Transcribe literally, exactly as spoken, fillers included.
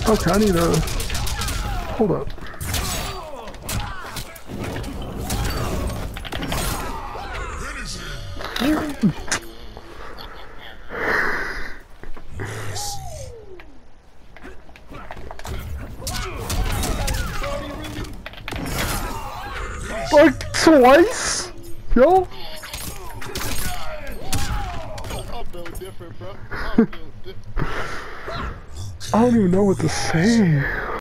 Okay, I need a... Hold up. Like twice? Yo? I'm built different, bro. I'm built different. I don't even know what to say.